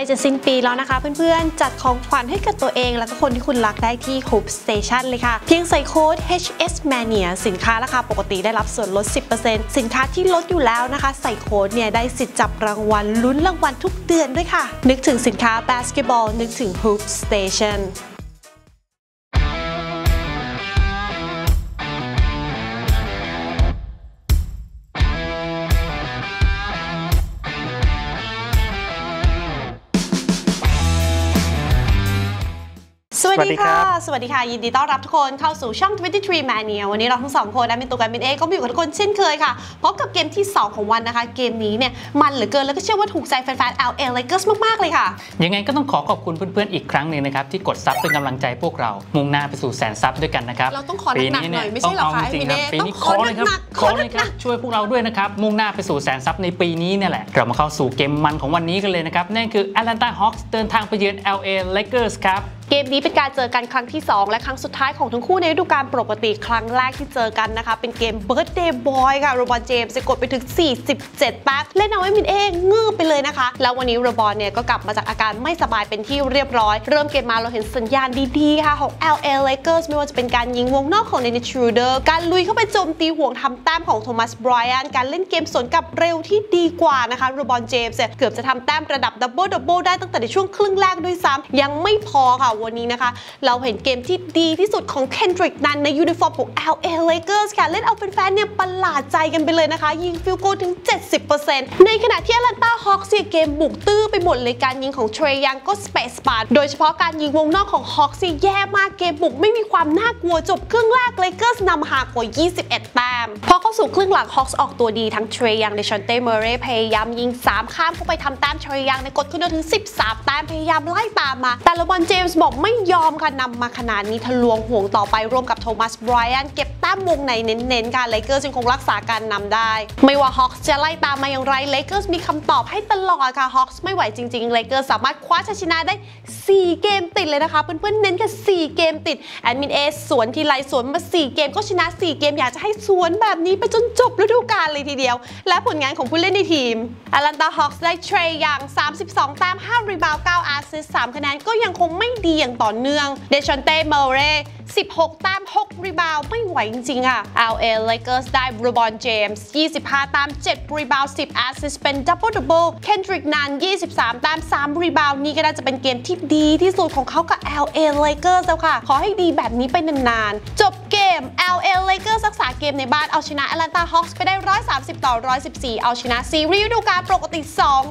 จะสิ้นปีแล้วนะคะเพื่อนๆจัดของขวัญให้กับตัวเองแล้วก็คนที่คุณรักได้ที่ Hoop Station เลยค่ะเพียงใส่โค้ด HS Mania สินค้าราคาปกติได้รับส่วนลด 10% สินค้าที่ลดอยู่แล้วนะคะใส่โค้ดเนี่ยได้สิทธิ์จับรางวัลลุ้นรางวัลทุกเดือนด้วยค่ะนึกถึงสินค้าบาสเกตบอลนึกถึง Hoop Stationสวัสดีค่ะยินดีต้อนรับทุกคนเข้าสู่ช่อง23 Mania วันนี้เราทั้งสองคนมินตุกันมินเอก็อยู่กับทุกคนเช่นเคยค่ะพบกับเกมที่2ของวันนะคะเกมนี้เนี่ยมันเหลือเกินแล้วก็เชื่อว่าถูกใจแฟนๆ LA Lakers มากๆเลยค่ะยังไงก็ต้องขอบคุณเพื่อนๆอีกครั้งหนึ่งนะครับที่กดซับเป็นกำลังใจพวกเรามุ่งหน้าไปสู่แสนซับด้วยกันนะครับเราต้องขอหนักๆหน่อยไม่ใช่หรอคะมินเอปีนี้ขอเลยครับช่วยพวกเราด้วยนะครับมุ่งหน้าไปสู่แสนซับในปีนี้เนี่ยแหละเรามาเข้าสู่เกมมันของวันนี้กันเลยนะครับนั่นคือ Atlanta Hawks เดินทางไปเยือน LA Lakers ครับเกมนี้เป็นการเจอกันครั้งที่2และครั้งสุดท้ายของทั้งคู่ในฤดูกาลปกติครั้งแรกที่เจอกันนะคะเป็นเกม Birthday Boy ค่ะโรบอนเจมส์กดไปถึง47แต้มเล่นเอาไว้มินเองงืบไปเลยนะคะแล้ววันนี้โรบอนเนี่ยก็กลับมาจากอาการไม่สบายเป็นที่เรียบร้อยเริ่มเกมมาเราเห็นสัญญาณดีๆค่ะของ LA Lakers ไม่ว่าจะเป็นการยิงวงนอกของ Dennis Schroeder การลุยเข้าไปโจมตีห่วงทำแต้มของโทมัสไบรอันการเล่นเกมสวนกลับเร็วที่ดีกว่านะคะโรบอนเจมส์เกือบจะทำแต้มระดับดับเบิลได้ตั้งแต่ในช่วงครึ่งแรกด้วยซ้ำยังไม่พอค่ะวันนี้นะคะเราเห็นเกมที่ดีที่สุดของเคนดริกนันในยูนิฟอร์มของ LA Lakers ค่ะเล่นเอาแฟนๆเนี่ยประหลาดใจกันไปเลยนะคะยิงฟิลโกลถึง 70% ในขณะที่ Atlanta Hawks เกมบุกตื้อไปหมดเลยการยิงของเทรย์ยังก็สเปซปาดโดยเฉพาะการยิงวงนอกของ Hawks แย่มากเกมบุกไม่มีความน่ากลัวจบครึ่งแรก Lakers นำห่างกว่า21แต้มพอเข้าสู่ครึ่งหลัง Hawks ออกตัวดีทั้งเทรย์ยังและชอนเต้เมเรย์พยายามยิง3ข้ามเข้าไปทำแต้มเทรย์ยังในกดขึ้นถึง13แต้มพยายามไล่ตามมาแต่เลบรอนเจมส์บอกไม่ยอมค่ะนำมาขนาดนี้ทะลวงห่วงต่อไปร่วมกับโทมัสไบรอันเก็บแต้มวงในเน้นๆค่ะเลเกอร์ยังคงรักษาการนำได้ไม่ว่าฮอคส์จะไล่ตามมาอย่างไรเลเกอร์มีคำตอบให้ตลอดค่ะฮอคส์ไม่ไหวจริงๆเลเกอร์สามารถคว้าชัยชนะได้4เกมติดเลยนะคะเพื่อนๆเน้นแค่4เกมติดแอดมินเอสวนทีไรสวนมา4เกมก็ชนะ4เกมอยากจะให้สวนแบบนี้ไปจนจบฤดูกาลเลยทีเดียวและผลงานของผู้เล่นในทีม Atlanta Hawks ได้เทรย์ยัง32แต้ม5รีบาวด์9แอสซิสต์3คะแนนก็ยังคงไม่ดีอย่างต่อเนื่องเดชอนเต้เมเรย์16แต้ม6รีบาวด์ไม่ไหวจริงๆค่ะ LA Lakers ได้โรบอนเจมส์25แต้ม7รีบาวด์10แอสซิสต์เป็นดับเบิลเคนดริกนัน23แต้ม3รีบาวด์นี่ก็น่าจะเป็นเกมที่ดีที่สุดของเขากับ LA Lakers แล้วค่ะขอให้ดีแบบนี้ไปนานๆจบเกม LA Lakers รักษาเกมในบ้านเอาชนะ Atlanta Hawks ไปได้130-114เอาชนะซีรีส์ฤดูกาลปกติ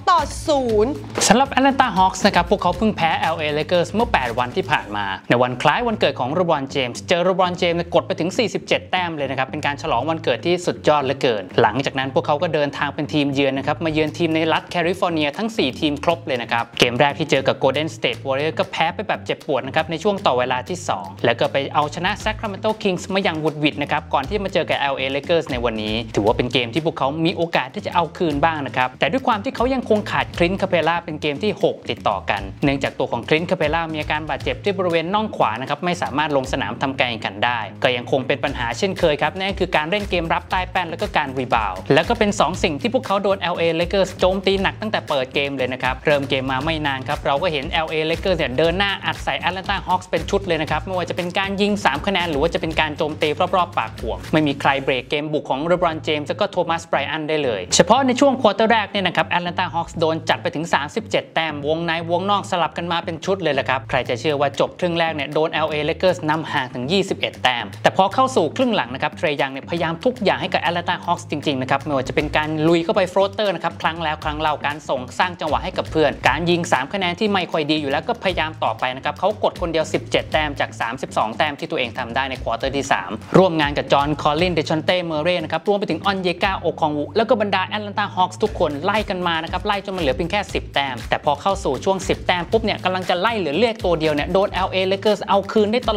2-0 สำหรับ Atlanta Hawks นะครับพวกเขาเพิ่งแพ้ LA Lakers เมื่อ8วันที่ผ่านมาในวันคล้ายวันเกิดของโรบอนเจมส์เจอโรบอนเจมส์กดไปถึง47แต้มเลยนะครับเป็นการฉลองวันเกิดที่สุดยอดเหลือเกินหลังจากนั้นพวกเขาก็เดินทางเป็นทีมเยือนนะครับมาเยือนทีมในรัฐแคลิฟอร์เนียทั้ง4ทีมครบเลยนะครับเกมแรกที่เจอกับ Golden State Warriors ก็แพ้ไปแบบเจ็บปวดนะครับในช่วงต่อเวลาที่2แล้วก็ไปเอาชนะ Sacramento Kings มาอย่างวุดวิดนะครับก่อนที่มาเจอกับ LA Lakers ในวันนี้ถือว่าเป็นเกมที่พวกเขามีโอกาสที่จะเอาคืนบ้างนะครับแต่ด้วยความที่เขายังคงขาดคลินต์คาเพล่าเป็นเกมที่6ติดต่อกันเนื่องจากตัวของคลินต์คาเพล่ามีอาการบาดเจ็บที่บริเวณน่องขวานะครับไม่สามารถลงสนามทำการแข่งขันได้ก็ยังคงเป็นปัญหาเช่นเคยครับนั่นคือการเล่นเกมรับใต้แป้นแล้วก็การรีบาวด์แล้วก็เป็น2สิ่งที่พวกเขาโดน LA Lakers โจมตีหนักตั้งแต่เปิดเกมเลยนะครับเริ่มเกมมาไม่นานครับเราก็เห็น LA Lakers เดินหน้าอัดใส่ Atlanta Hawks เป็นชุดเลยนะครับไม่ว่าจะเป็นการยิง3คะแนนหรือว่าจะเป็นการโจมตีรอบๆปากห่วงไม่มีใครเบรกเกมบุกของเลบรอนเจมส์และก็โทมัสไบรอันได้เลยเฉพาะในช่วงควอเตอร์แรกเนี่ยนะครับ Atlanta Hawks โดนจัดไปถึง37แต้มวงในวงนอกสลับกันมาเป็นชุดเลยแหละครับใครจะเชื่อว่าจบครึ่งแรกโดน LA Lakers นำห่างถึง21แต้มแต่พอเข้าสู่ครึ่งหลังนะครับเทรย์ยังพยายามทุกอย่างให้กับ Atlanta Hawks จริงๆนะครับไม่ว่าจะเป็นการลุยเข้าไปโฟลเตอร์นะครับครั้งแล้วครั้งเล่าการส่งสร้างจังหวะให้กับเพื่อนการยิง3คะแนนที่ไม่ค่อยดีอยู่แล้วก็พยายามต่อไปนะครับเขากดคนเดียว17แต้มจาก32แต้มที่ตัวเองทำได้ในควอเตอร์ที่3ร่วมงานกับจอห์นคอลลินเดชอนเต้เมเรย์นะครับรวมไปถึงออนเยกาโอคองวูแล้วก็บรรดา Atlanta Hawks ทุกคนไล่กันมานะครับไล่จนมันเหลือเพียงแค่10แต้มแต่พอเข้าสู่ช่วง10แต้มปุ๊บกำลังจะไล่เหลือเลขตัวเดียวโดน LA Lakers เอาคืนได้ตลอดต่อ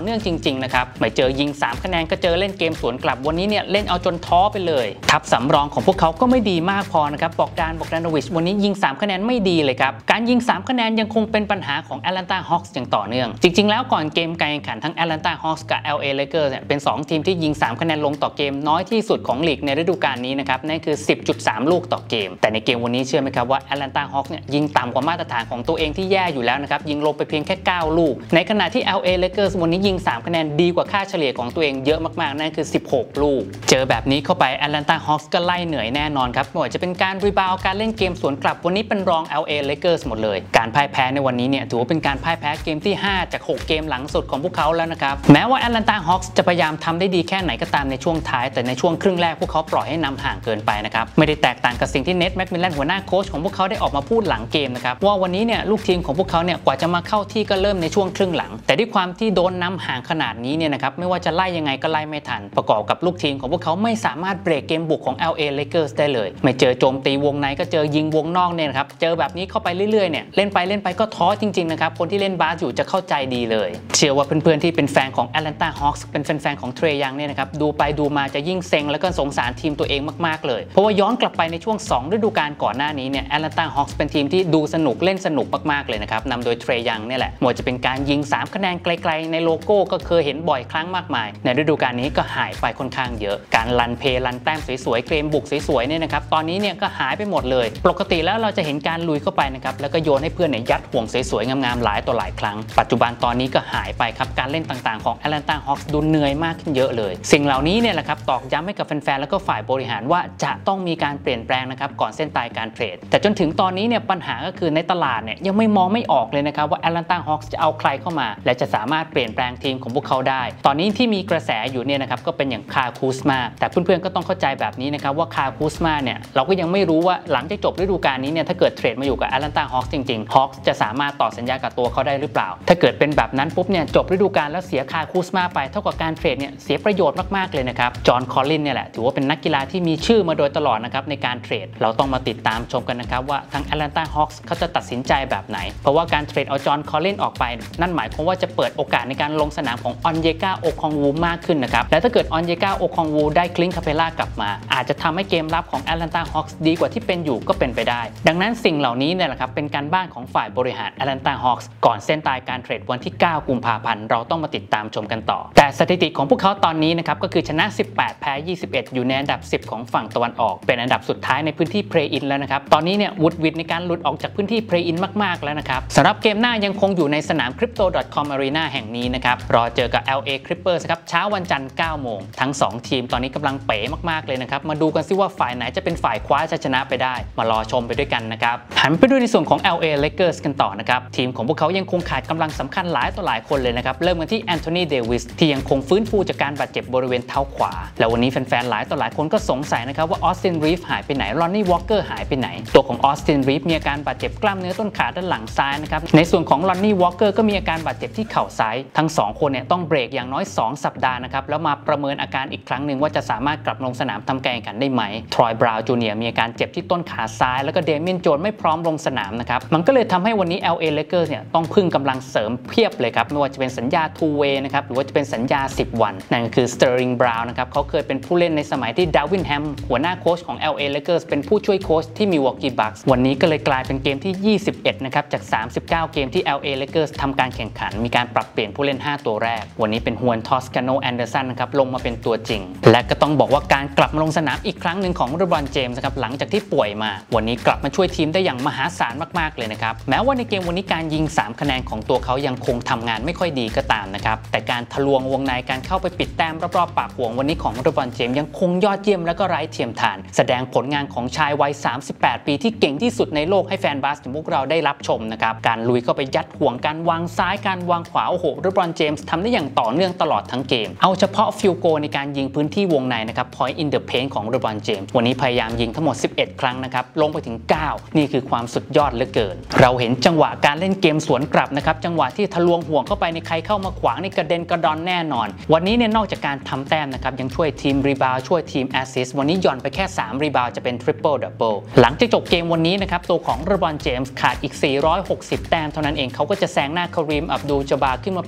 เนื่องจริงๆนะครับไม่เจอยิง3คะแนนก็เจอเล่นเกมสวนกลับวันนี้เนี่ยเล่นเอาจนท้อไปเลยทัพสำรองของพวกเขาก็ไม่ดีมากพอนะครับบอกดานโนวิชวันนี้ยิง3คะแนนไม่ดีเลยครับการยิง3คะแนนยังคงเป็นปัญหาของ Atlanta Hawks อย่างต่อเนื่องจริงๆแล้วก่อนเกมการแข่งขันทั้ง Atlanta Hawks กับ LA Lakers เนี่ยเป็น2ทีมที่ยิง3คะแนนลงต่อเกมน้อยที่สุดของลีกในฤดูกาลนี้นะครับนั่นคือ 10.3 ลูกต่อเกมแต่ในเกมวันนี้เชื่อไหมครับว่า Atlanta Hawks เนี่ยยิงต่ำกว่ามาตรฐานของตัวเองที่แย่อยู่แล้วนะครับยิงลงไปเพียงแค่9ลูกในขณะที่ LA Lakers วันนี้ยิง3คะแนนดีกว่าค่าเฉลี่ยของตัวเองเยอะมากๆนั่นคือ16ลูกเจอแบบนี้เข้าไป Atlanta Hawks ก็ไล่เหนื่อยแน่นอนครับไม่ว่าจะเป็นการรีบาวด์การเล่นเกมสวนกลับวันนี้เป็นรอง LA Lakers หมดเลยการพ่ายแพ้ในวันนี้เนี่ยถือว่าเป็นการพ่ายแพ้เกมที่5จาก6เกมหลังสุดของพวกเขาแล้วนะครับแม้ว่า Atlanta Hawks จะพยายามทำได้ดีแค่ไหนก็ตามในช่วงท้ายแต่ในช่วงครึ่งแรกพวกเขาปล่อยให้นำห่างเกินไปนะครับไม่ได้แตกต่างกับสิ่งที่เน็ตแม็กมิลแลนหัวหน้าโค้ชของพวกเขาได้ออกมาพูดหลังเกมนะครับว่าวันนี้เนี่ยลูกทีมของพวกเขาเนี่ยกว่าจะมาเข้าที่ก็เริ่มในช่วงครึ่งหลังแต่ด้วยความที่โดนนำห่างขนาดนี้เนี่ยนะครับไม่ว่าจะไล่ยังไงก็ไล่ไม่ทันประกอบกับลูกทีมของพวกเขาไม่สามารถเบรกเกมบุกของ LA Lakers ได้เลยไม่เจอโจมตีวงในก็เจอยิงวงนอกเนี่ยนะครับเจอแบบนี้เข้าไปเรื่อยๆเนี่ยเล่นไปก็ท้อจริงๆนะครับคนที่เล่นบาสอยู่จะเข้าใจดีเลยเชื่อว่าเพื่อนๆที่เป็นแฟนของ Atlanta Hawks เป็นแฟนๆของเทรย์ยังเนี่ยนะครับดูไปดูมาจะยิ่งเซ็งแล้วก็สงสารทีมตัวเองมากๆเลยเพราะว่าย้อนกลับไปในช่วง2ฤดูกาลก่อนหน้านี้เนี่ย Atlanta Hawks เป็นทีมที่ดูสนุกเล่นสนุกมากๆเลยนะครับนำโดยเทรย์ยังเนี่ยแหละไม่ว่าจะเป็นการยิง3คะแนนไกลๆในโลโก้ก็เคยเห็นบ่อยครั้งมากมายในฤดูกาลนี้ก็หายไปค่อนข้างเยอะการลันเพย์ลันแต้มสวยๆเกมบุกสวยๆเนี่ยนะครับตอนนี้เนี่ยก็หายไปหมดเลยปกติแล้วเราจะเห็นการลุยเข้าไปนะครับแล้วก็โยนให้เพื่อนเนี่ยยัดห่วงสวยๆงามๆหลายต่อหลายครั้งปัจจุบันตอนนี้ก็หายไปครับการเล่นต่างๆของ Atlanta Hawks ดูเหนื่อยมากขึ้นเยอะเลยสิ่งเหล่านี้เนี่ยแหละครับตอกย้ำให้กับแฟนๆแล้วก็ฝ่ายบริหารว่าจะต้องมีการเปลี่ยนแปลงนะครับก่อนเส้นตายการเทรดแต่จนถึงตอนนี้เนี่ยปัญหาก็คือในตลาดเนี่ยยังไม่มองไม่ออกเลยนะครับว่า Atlanta Hawks จะเอาใครเข้ามาและจะสามารถเปลี่ยนแปลงทีมของพวกเขาได้ตอนนี้ที่มีกระแสอยู่เนี่ยนะครับก็เป็นอย่างคาคูสมาแต่เพื่อนๆก็ต้องเข้าใจแบบนี้นะครับว่าคาคูสมาเนี่ยเราก็ยังไม่รู้ว่าหลังจากจบฤดูกาลนี้เนี่ยถ้าเกิดเทรดมาอยู่กับ Atlanta Hawks จริงๆ Hawks จะสามารถต่อสัญญากับตัวเขาได้หรือเปล่าถ้าเกิดเป็นแบบนั้นปุ๊บเนี่ยจบฤดูกาลแล้วเสียคาคูสมาไปเท่ากับการเทรดเนี่ยเสียประโยชน์มากๆเลยนะครับจอห์นคอลลินเนี่ยแหละถือว่าเป็นนักกีฬาที่มีชื่อมาโดยตลอดนะครับในการเทรดเราต้องมาติดตามชมกันนะครับว่าทาง Atlanta Hawks เขาจะตัดสินใจแบบไหนเพราะว่าการเทรดเอาจอห์นคอลลินออกไปนั่นหมายความว่าจะเปิดโอกาสในการลงสนามของออนเยกาโอคองวูมากขึ้นนะครับและถ้าเกิดออนเยกาโอคองวูได้คลินคาเพล่ากลับมาอาจจะทำให้เกมรับของ Atlanta Hawks ดีกว่าที่เป็นอยู่ก็เป็นไปได้ดังนั้นสิ่งเหล่านี้เนี่ยแหละครับเป็นการบ้านของฝ่ายบริหาร Atlanta Hawks ก่อนเส้นตายการเทรดวันที่9กุมภาพันธ์เราต้องมาติดตามชมกันต่อแต่สถิติของพวกเขาตอนนี้นะครับก็คือชนะ18แพ้21อยู่ในอันดับ10ของฝั่งตะวันออกเป็นอันดับสุดท้ายในพื้นที่เพลย์อินแล้วนะครับตอนนี้เนี่ยวุดวิดในการหลุดออกจากพื้นที่เพลย์อินมากๆแล้วนะครับสำหรับเกมหน้ายังคงอยู่ในสนาม Crypto.com Arena แห่งนี้นะครับรอเจอกับ LA Clippers ครับเช้าวันจันทร์9 โมงทั้ง2ทีมตอนนี้กำลังเป๋มากๆเลยนะครับมาดูกันซิว่าฝ่ายไหนจะเป็นฝ่ายคว้าชัยชนะไปได้มารอชมไปด้วยกันนะครับหันไปดูในส่วนของ LA Lakers กันต่อนะครับทีมของพวกเขายังคงขาดกำลังสำคัญหลายต่อหลายคนเลยนะครับเริ่มกันที่แอนโทนีเดวิสที่ยังคงฟื้นฟูจากการบาดเจ็บบริเวณเท้าขวาแล้ววันนี้แฟนๆหลายต่อหลายคนก็สงสัยนะครับว่าออสตินรีฟหายไปไหนรอนนี่วอลเกอร์หายไปไหนตัวของออสตินรีฟมีอาการบาดเจ็บกล้ามเนื้อต้นขาด้านหลังซ้ายนะครับในส่วนของรอนนี่วอลเกอร์ก็มีอาการบาดเจ็บที่เข่าซ้ายทั้ง2คนเนี่ยต้องเบรกอย่างน้อย2สัปดาห์นะครับแล้วมาประเมินอาการอีกครั้งหนึ่งว่าจะสามารถกลับลงสนามทำการแข่งขันได้ไหมทรอยบราวน์จูเนียร์มีอาการเจ็บที่ต้นขาซ้ายแล้วก็เดเมียนโจนไม่พร้อมลงสนามนะครับมันก็เลยทำให้วันนี้ LA Lakers เนี่ยต้องพึ่งกำลังเสริมเพียบเลยครับไม่ว่าจะเป็นสัญญา two way นะครับหรือว่าจะเป็นสัญญา10 วันนั่นก็คือสเตอร์ลิงบราวน์นะครับเขาเคยเป็นผู้เล่นในสมัยที่ดาวินแฮมหัวหน้าโค้ชของ LA Lakers เป็นผู้ช่วยโค้ชที่มิลวอกกี้บัคส์วันนี้ก็เลยกลายเป็นเกมที่21นะครับจาก39เกมที่ LA Lakers ทำการแข่งขันมีการปรับเปลี่ยนผู้เล่น5ตัวแรกวันนี้เป็นฮวนทอสกาโนแอนเดอร์สันนะครับลงมาเป็นตัวจริงและก็ต้องบอกว่าการกลับมาลงสนามอีกครั้งหนึ่งของเลบรอนเจมส์นะครับหลังจากที่ป่วยมาวันนี้กลับมาช่วยทีมได้อย่างมหาศาลมากๆเลยนะครับแม้ว่าในเกมวันนี้การยิง3คะแนนของตัวเขายังคงทำงานไม่ค่อยดีก็ตามนะครับแต่การทะลวงวงในการเข้าไปปิดแต้มรอบๆปากห่วงวันนี้ของเลบรอนเจมส์ยังคงยอดเยี่ยมและก็ไร้เทียมทานแสดงผลงานของชายวัย38ปีที่เก่งที่สุดในโลกให้แฟนบาสของพวกเราได้รับชมนะครับการลุยเข้าไปยัดห่วงการวางซ้ายการวางขวาโอ้โหเลบรอนเจมส์ทำได้อย่างต่อเนื่องตลอดทั้งเกมเอาเฉพาะฟิลโกในการยิงพื้นที่วงในนะครับ point in the paint ของเลบรอนเจมส์วันนี้พยายามยิงทั้งหมด11ครั้งนะครับลงไปถึง9นี่คือความสุดยอดเหลือเกินเราเห็นจังหวะการเล่นเกมสวนกลับนะครับจังหวะที่ทะลวงห่วงเข้าไปในใครเข้ามาขวางนี่กระเด็นกระดอนแน่นอนวันนี้เนี่ยนอกจากการทำแต้มนะครับยังช่วยทีมรีบาวช่วยทีมแอสซิสต์วันนี้หย่อนไปแค่3รีบาวจะเป็นทริปเปิลดับเบิลหลังจากจบเกมวันนี้นะครับตัวของเลบรอนเจมส์ขาดอีก460แต้มเท่านั้นเองเขาก็จะแซงหน้าคารีมอับดูลจาบาร์ขึ้นมาเป็นผู้เล่น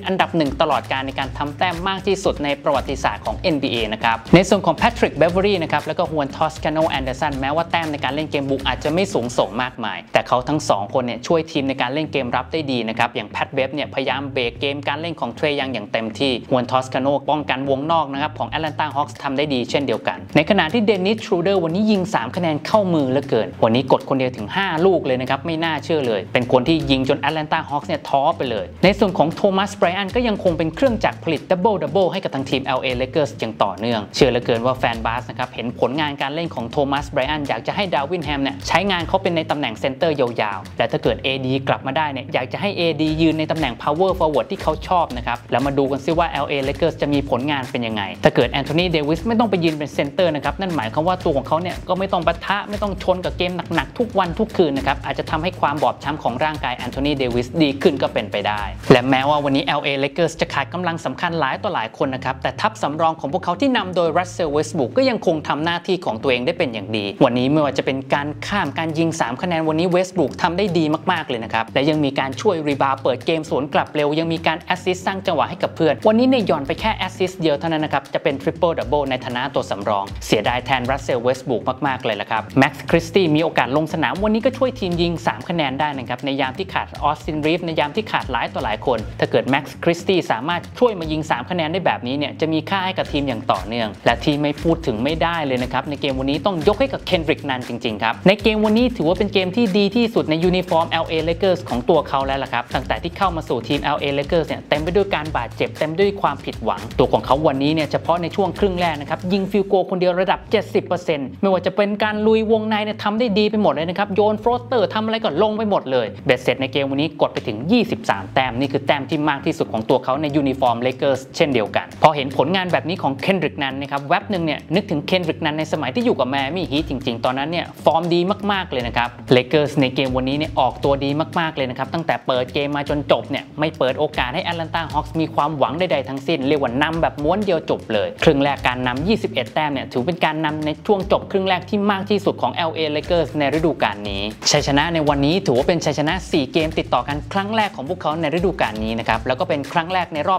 อันดับ1ตลอดกาลในการทำแต้มมากที่สุดในประวัติศาสตร์ของ NBA นะครับในส่วนของ Patrick Beverley นะครับแล้วก็ Juan Toscano Anderson แม้ว่าแต้มในการเล่นเกมบุกอาจจะไม่สูงส่งมากมายแต่เขาทั้ง2คนเนี่ยช่วยทีมในการเล่นเกมรับได้ดีนะครับอย่าง Pat Bev เนี่ยพยายามเบรกเกมการเล่นของเทรย์ยังอย่างเต็มที่ Juan Toscano ป้องกันวงนอกนะครับของ Atlanta Hawks ทำได้ดีเช่นเดียวกันในขณะที่ Dennis Schroeder วันนี้ยิง3คะแนนเข้ามือเหลือเกินวันนี้กดคนเดียวถึง5ลูกเลยนะครับไม่น่าเชื่อเลยเป็นคนที่ยิงจน Atlanta Hawks เนี่ยท้อไปเลยในส่วนของ Thomas Bryant ก็ยังคงเป็นเครื่องจักรผลิตดับเบิลให้กับทางทีม LA Lakers อย่างต่อเนื่องเชื่อเหลือเกินว่าแฟนบาสนะครับเห็นผลงานการเล่นของ Thomas Bryant อยากจะให้ดาวินแฮมเนี่ยใช้งานเขาเป็นในตำแหน่งเซนเตอร์ยาวๆและถ้าเกิด AD กลับมาได้เนี่ยอยากจะให้ AD ยืนในตำแหน่ง power forward ที่เขาชอบนะครับแล้วมาดูกันซิว่า LA Lakers จะมีผลงานเป็นยังไงถ้าเกิด Anthony Davis ไม่ต้องไปยืนเป็นเซนเตอร์นะครับนั่นหมายความว่าตัวของเขาเนี่ยก็ไม่ต้องปะทะไม่ต้องชนกับเกมหนักๆทุกวันทุกคืนนะครับอาจจะทำให้ความบอบช้ำของร่างกาย Anthony Davis ดีขึ้นก็เป็นไปได้และแม้ว่าวันนี้ LA Lakers จะขาดกำลังสำคัญหลายต่อหลายคนนะครับแต่ทัพสำรองของพวกเขาที่นำโดย Russell Westbrook ก็ยังคงทำหน้าที่ของตัวเองได้เป็นอย่างดีวันนี้ไม่ว่าจะเป็นการข้ามการยิง3คะแนนวันนี้ Westbrook ทำได้ดีมากๆเลยนะครับและยังมีการช่วยรีบาวเปิดเกมสวนกลับเร็วยังมีการแอสซิสต์สร้างจังหวะให้กับเพื่อนวันนี้เนี่ยย่อนไปแค่แอสซิสต์เดียวเท่านั้นนะครับจะเป็นทริปเปิลดับเบิลในฐานะตัวสำรองเสียดายแทน Russell Westbrook มากๆเลยละครับ Max Christie มีโอกาสลงสนามวันนี้ก็ช่วยทีมยิง3คะแนนได้นะครับในยามที่ขาด Austin Reeves ในยามที่ขาดหลายต่อหลายคนถ้าเกิด Max Christie สามารถช่วยมายิง3คะแนนได้แบบนี้เนี่ยจะมีค่าให้กับทีมอย่างต่อเนื่องและที่ไม่พูดถึงไม่ได้เลยนะครับในเกมวันนี้ต้องยกให้กับ Kendrick Nunn จริงๆครับในเกมวันนี้ถือว่าเป็นเกมที่ดีที่สุดในยูนิฟอร์ม LA Lakers ของตัวเขาแล้วล่ะครับตั้งแต่ที่เข้ามาสู่ทีม LA Lakers เนี่ยเต็มไปด้วยการบาดเจ็บเต็มด้วยความผิดหวังตัวของเขาวันนี้เนี่ยเฉพาะในช่วงครึ่งแรกนะครับยิงฟิลโกคนเดียวระดับ 70% ไม่ว่าจะเป็นการลุยวงในเนี่ยทำได้ดีไปหมดเลยนะครับโยนโฟลเตอร์ทำอะไรก็ลงไปหมดเลยเบ็ดเสร็จในเกมวันนี้กดไปถึง23แต้มนี่คือแต้มที่มากที่สุดของตัวเขาในยูนิฟอร์ม Lakers เช่นเดียวกันพอเห็นผลงานแบบนี้ของ Kendrick Nunn นะครับแว็บนึงเนี่ยนึกถึง Kendrick Nunn ในสมัยที่อยู่กับ Miami Heat จริงๆตอนนั้นเนี่ยฟอร์มดีมากๆเลยนะครับ Lakers ในเกมวันนี้เนี่ยออกตัวดีมากๆเลยนะครับตั้งแต่เปิดเกมมาจนจบเนี่ยไม่เปิดโอกาสให้ Atlanta Hawks มีความหวังใดๆทั้งสิ้นเรียกว่านำแบบม้วนเดียวจบเลยครึ่งแรกการนำ21แต้มเนี่ยถือเป็นการนำในช่วงจบครึ่งแรกที่มากที่สุดของ LA Lakers ในฤดูกาลนี้ชัยชนะในวันนี้ถือว่าเป็นชัยชนะ4เกมติดต่อกันครั้งแรกของพวกเขาในฤดูกาลนี้นะครับแล้วก็เป็นครั้งแรกในรอบ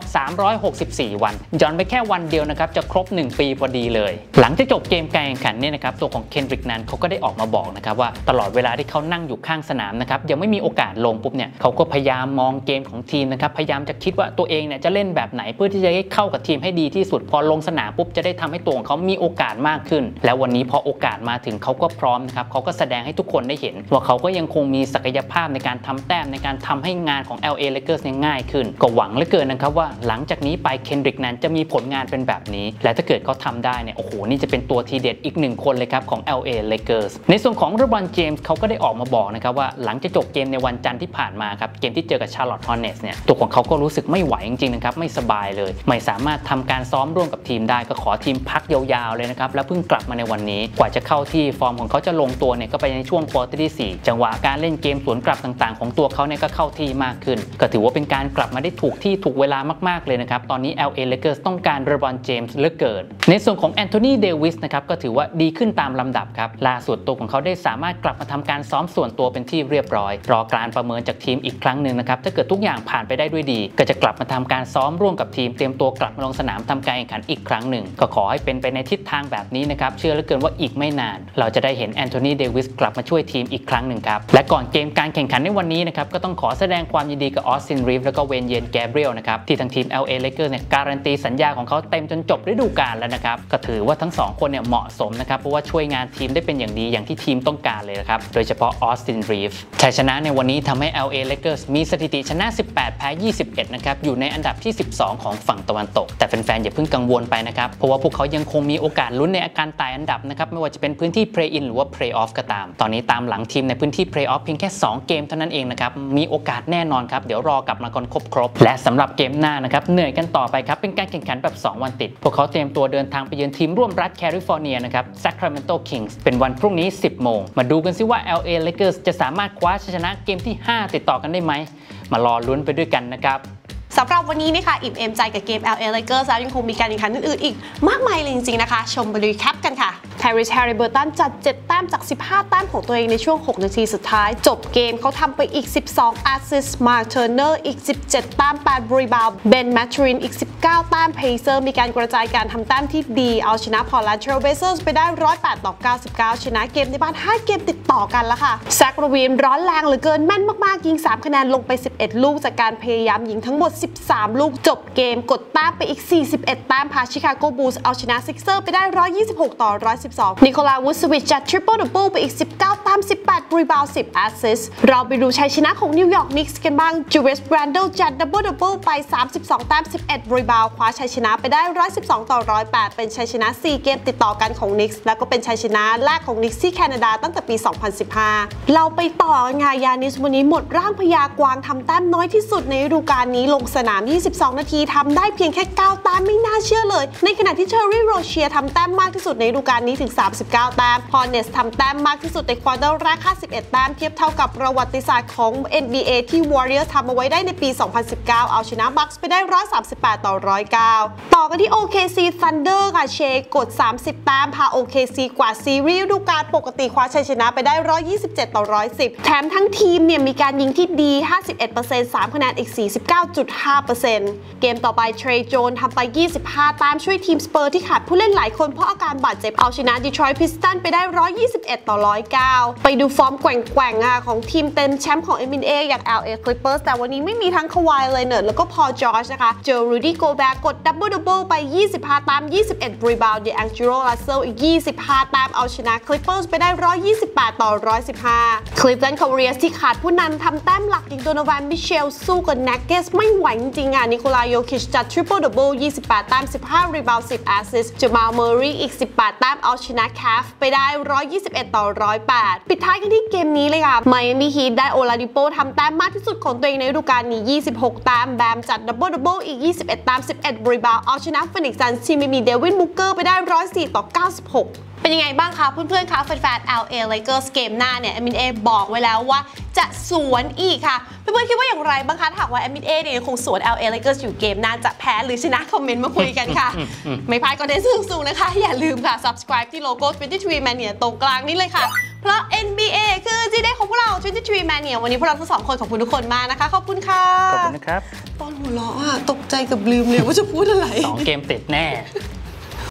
364วันย้อนไปแค่วันเดียวนะครับจะครบ1ปีพอดีเลยหลังจากจบเกมการแข่งขันเนี่ยนะครับตัวของ Kendrick Nunn เขาก็ได้ออกมาบอกนะครับว่าตลอดเวลาที่เขานั่งอยู่ข้างสนามนะครับยังไม่มีโอกาสลงปุ๊บเนี่ยเขาก็พยายามมองเกมของทีมนะครับพยายามจะคิดว่าตัวเองเนี่ยจะเล่นแบบไหนเพื่อที่จะให้เข้ากับทีมให้ดีที่สุดพอลงสนามปุ๊บจะได้ทำให้ตัวของเขามีโอกาสมากขึ้นแล้ววันนี้พอโอกาสมาถึงเขาก็พร้อมนะครับเขาก็แสดงให้ทุกคนได้เห็นว่าเขาก็ยังคงมีศักยภาพในการทำแต้มในการทำให้งานของ LA Lakers ง่ายขึ้นก็หวังเหลือเกินนะครับว่าหลังจากนี้ไป Kendrick Nunn จะมีผลงานเป็นแบบนี้และถ้าเกิดเขาทำได้เนี่ยโอ้โหนี่จะเป็นตัวทีเด็ดอีก1คนเลยครับของ LA Lakers ในส่วนของ LeBron James เขาก็ได้ออกมาบอกนะครับว่าหลังจากจบเกมในวันจันทร์ที่ผ่านมาครับเกมที่เจอกับ Charlotte Hornets เนี่ยตัวของเขาก็รู้สึกไม่ไหวจริงๆนะครับไม่สบายเลยไม่สามารถทำการซ้อมร่วมกับทีมได้ก็ขอทีมพักยาวๆเลยนะครับแล้วเพิ่งกลับมาในวันนี้กว่าจะเข้าที่ฟอร์มของเขาจะลงตัวเนี่ยก็ไปในช่วงควอเตอร์ที่4จังหวะการเล่นเกมสวนกลับต่างๆของตัวเขาเนี่ยก็เข้าที่มากขึ้นก็ถือว่าเป็นการกลับมาได้ถูกที่ถูกเวลามากๆเลยนะครับตอนนี้ LA Lakers ต้องการ LeBron James เหลือเกินในส่วนของ Anthony Davis นะครับก็ถือว่าดีขึ้นตามลำดับครับล่าสุดตัวของเขาได้สามารถกลับมาทำการซ้อมส่วนตัวเป็นที่เรียบร้อยรอการประเมินจากทีมอีกครั้งหนึ่งนะครับถ้าเกิดทุกอย่างผ่านไปได้ด้วยดีก็จะกลับมาทำการซ้อมร่วมกับทีมเตรียมตัวกลับมาลงสนามทำการแข่งขันอีกครั้งหนึ่งก็ขอให้เป็นไปในทิศทางแบบนี้นะครับเชื่อเหลือเกินว่าอีกไม่นานเราจะได้เห็น Anthony Davis กลับมาช่วยทีมอีกครั้งหนึ่งครับและก่อนเกมการแข่งขันในวันนี้นะครับก็ต้องขอแสดงความยินดีกับ Austin Reeves แล้วก็เวนเยนแกเบรียลนะครับที่ทางทีม LA Lakers เนี่ยการันตีสัญญาของเขาเต็มจนจบฤดูกาลแล้วนะครับก็ถือว่าทั้ง2คนเนี่ยเหมาะสมนะครับเพราะว่าช่วยงานทีมได้เป็นอย่างดีอย่างที่ทีมต้องการเลยนะครับโดยเฉพาะ Austin Reeves ชัยชนะในวันนี้ทำให้ LA Lakers มีสถิติชนะ18แพ้21นะครับอยู่ในอันดับที่12ของฝั่งตะวันตกแต่แฟนๆอย่าเพิ่งกังวลไปนะครับเพราะว่าพวกเขายังคงมีโอกาสลุ้นในอาการไต่อันดับนะครับไม่ว่าจะเป็นพื้นที่ Play In หรือว่า Play Off ก็ตามตอนนี้ตามหลังทีมในพื้นที่ Play Off เพียงแค่2เกมเท่านั้นเองนะครับมีโอกาสแน่นอนครับเดี๋ยวรอกลับมากันครบและสำหรับเกมหน้านะครับเหนื่อยกันต่อไปครับเป็นการแข่งขันแบบ2วันติดพวกเขาเตรียมตัวเดินทางไปเยือนทีมร่วมรัฐแคลิฟอร์เนียนะครับ Sacramento Kings เป็นวันพรุ่งนี้ 10 โมงมาดูกันซิว่า LA Lakers จะสามารถคว้าชัยชนะเกมที่5ติดต่อกันได้ไหมมารอลุ้นไปด้วยกันนะครับสำหรับวันนี้นะคะอิ่มเอมใจกับเกม LA Lakers แล้วยังคงมีการแข่งขันอื่นๆอีกมากมายเลยจริงๆนะคะชมไปดูแคปกันค่ะริส แฮร์ริเบิร์ตันจัด 7 แต้มจาก 15 แต้มของตัวเองในช่วง 6 นาทีสุดท้ายจบเกมเขาทำไปอีก 12 แอสซิสต์ มาเทอร์เนอร์อีก 17 แต้ม 8 รีบาวด์ เบน แมทรินอีก 19 แต้ม เพเซอร์มีการกระจายการทำแต้มที่ดีเอาชนะพอร์ตแลนด์เทรลเบเซอร์ไปได้ 108-99 ชนะเกมในบ้าน 5 เกมติดต่อกันแล้วค่ะแซค ลาวีนร้อนแรงเหลือเกินแม่นมากๆยิง 3 คะแนนลงไป 11 ลูกจากการพยายามยิงทั้งหมด 13 ลูกจบเกมกดแต้มไปอีก 41 แต้มพาชิคาโกบูลส์เอาชนะซิกเซอร์ไปได้ 126-112 นิโคลา วูดสวิชจัดทริปเปิลดับเบิลไปอีก 19 แต้ม 18 รีบาวด์ 10 แอสซิสต์เราไปดูชัยชนะของนิวยอร์กนิกส์กันบ้างจูเวส แบรนโดจัดดับเบิลไป 32 แต้ม 11 รีบาวด์คว้าชัยชนะไปได้ 112-108 เป็นชัยชนะ 4 เกมติดต่อกันของนิกส์แล้วก็เป็นชัยชนะแรกของนิกส์ที่แคนาดาตั้งแต่ปี 2015 เราไปต่อกันค่ะยานิสวันนี้หมดร่างพญากวางทำแต้มน้อยที่สุดในฤดูกาลนี้ลงสนาม 22 นาทีทำได้เพียงแค่ 9 แต้มไม่น่าเชื่อเลยในขณะที่เชอร์รี่ โรเชียทำแต้มมากที่สุดในฤดูกาลนี้ถึง 39 แต้มฮอร์เนสทำแต้มมากที่สุดในควอเตอร์แรก 51 แต้มเทียบเท่ากับประวัติศาสตร์ของ NBA ที่ Warriors ทำเอาไว้ได้ในปี 2019 เอาชนะบัคส์ไปได้ 138-109 ต่อกันที่ OKC Thunder ค่ะเชกด 30 แต้มพา OKC กว่าซีรีส์ฤดูกาลปกติคว้าชัยชนะไปได้ 127-110 แถมทั้งทีมเนี่ยมีการยิงที่ดี 51% 3 คะแนนอีก 49.5% เกมต่อไปเทรย์โจนส์ทำไป 25 แต้มช่วยทีมสเปอร์ที่ขาดผู้เล่นหลายคนเพราะอาการบาดเจ็บเอาชนะดีทรอยต์พิสตันไปได้ 121-109 ไปดูฟอร์มแกว่งๆของทีมเต็มแชมป์ของ NBA อย่าง LA Clippers แต่วันนี้ไม่มีทั้งควายเลเนอร์ดแล้วก็พอล จอร์จนะคะเจอรูดี้โกแบร์กดดับเบิลไป 25 แต้ม 21 รีบาวด์ เดแองเจโร รัสเซลอีก 25 แต้มเอาชนะคลิปเปอร์สไปได้ 128-115 คลิฟแลนด์ คาวาเรียสที่ขาดผู้นำทำแต้มหลักอย่างโดโนแวนมิเชลสู้กับนักเกสไม่ไหวจริงๆนิโคลา โยคิชจัดทริปเปิลดับเบิล 28 แต้ม 15 รีบาวด์ 10 แอสซิสต์ จามาล เมอร์รีอีก 18 แต้มเอาชนะแคฟไปได้ 121-108 ปิดท้ายกันที่เกมนี้เลยค่ะไมอามี่ฮีทได้โอลาดิโปทำแต้มมากที่สุดของตัวเองในฤดูกาลนี้ 26 แต้มแบมจัดดับเบิลอีก 21 แต้ม 11 รีบาวด์เอาชนะฟินิกซ์ซันส์ที่ไม่มีเดวิน บุกเกอร์ไปได้ 104-96 เป็นยังไงบ้างคะเพื่อนๆคะแฟนๆ LA Lakers เกมหน้าเนี่ยแอดมินเอบอกไว้แล้วว่าจะสวนอีกค่ะเพื่อนๆคิดว่าอย่างไรบ้างคะถ้าหากว่าแอดมินเอเนี่ยคงสวน LA Lakers อยู่เกมหน้าจะแพ้หรือชนะคอมเมนต์มาคุยกันค่ะ ไม่พลาดคอนเทนต์สูงๆนะคะอย่าลืมค่ะ subscribe ที่โลโก้ 23 Mania ตรงกลางนี้เลยค่ะเพราะ NBA คือจีเดย์ของพวกเรา 23 Mania วันนี้พวกเราทั้งสองคนขอบคุณทุกคนมากนะคะขอบคุณค่ะขอบคุณนะครับตอนหัวเราะตกใจกับลืมเลยว่าจะพูดอะไร 2 เกมติดแน่